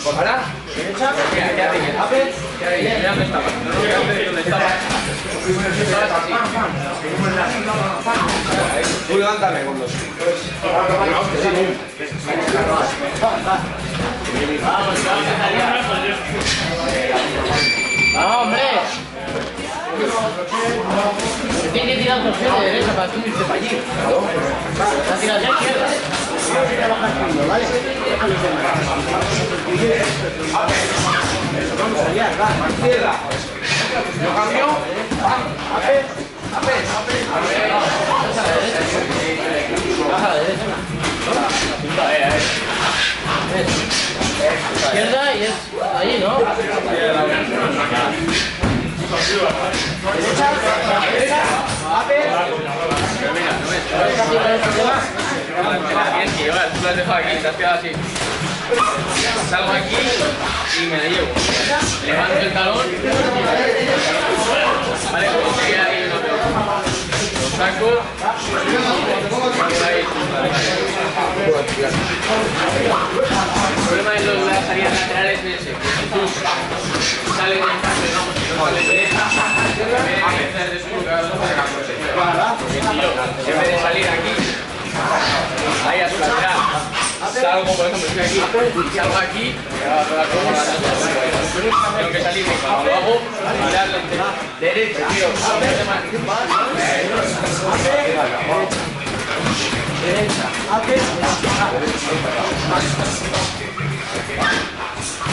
Ahora, derecha, mira, aquí arriba, ape, mira dónde estaba. No, dónde estaba. Estabas así. Tú levántame con los. ¡Vamos, hombre! Tienes que tirar torsión de derecha para tú irte para allí. Vas a tirar de izquierda. ¿Vale? Vamos allá, va, izquierda. Lo cambio. Ape. Baja a la derecha. Izquierda y es ahí, ¿no? Derecha, ape. Pero mira, no es. Que llevar, tú lo has dejado aquí, te has quedado así. Salgo aquí y me la llevo. Levanto el talón. Vale, como se queda ahí, no veo. Lo saco. Ahí. El problema de las salidas laterales es ese. Si tú sales de empate, digamos, si no sales de esta, en vez de hacer descolgado, en vez de salir aquí, ahí a su lateral. Salgo, por ejemplo, estoy aquí, salgo aquí, tengo que salir de cuando lo hago, mirar derecha, tiro, derecha,